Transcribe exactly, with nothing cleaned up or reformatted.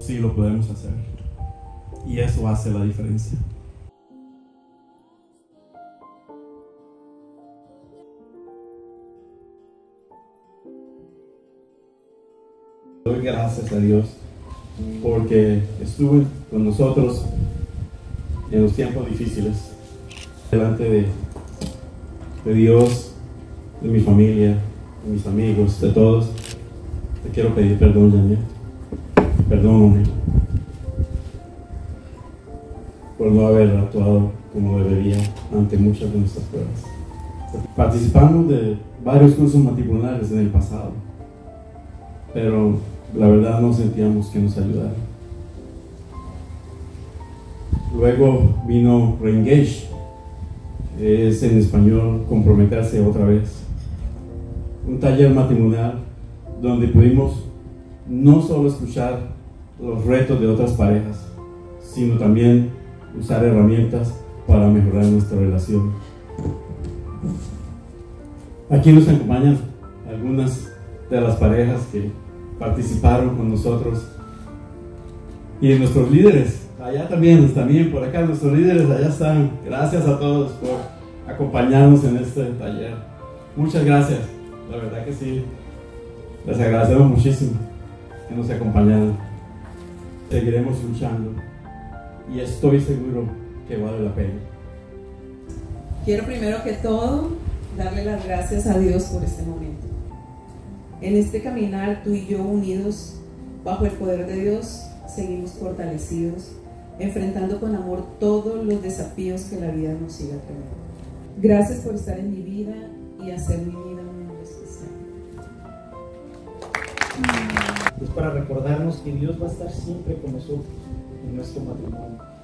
Sí, lo podemos hacer. Y eso hace la diferencia. Doy gracias a Dios porque estuvo con nosotros en los tiempos difíciles. Delante de, de Dios, de mi familia, de mis amigos, de todos, te quiero pedir perdón, Daniel. Perdóname por no haber actuado como debería ante muchas de nuestras pruebas. Participamos de varios cursos matrimoniales en el pasado, pero la verdad no sentíamos que nos ayudaran. Luego vino Reengage, es en español comprometerse otra vez. Un taller matrimonial donde pudimos no solo escuchar los retos de otras parejas, sino también usar herramientas para mejorar nuestra relación. Aquí nos acompañan algunas de las parejas que participaron con nosotros y nuestros líderes, allá también, también por acá nuestros líderes allá están. Gracias a todos por acompañarnos en este taller. Muchas gracias, la verdad que sí, les agradecemos muchísimo que nos acompañaron. Seguiremos luchando y estoy seguro que vale la pena. Quiero primero que todo darle las gracias a Dios por este momento. En este caminar, tú y yo unidos bajo el poder de Dios, seguimos fortalecidos, enfrentando con amor todos los desafíos que la vida nos siga trayendo. Gracias por estar en mi vida y hacer mi vida un mundo especial. Es para recordarnos que Dios va a estar siempre con nosotros en nuestro matrimonio.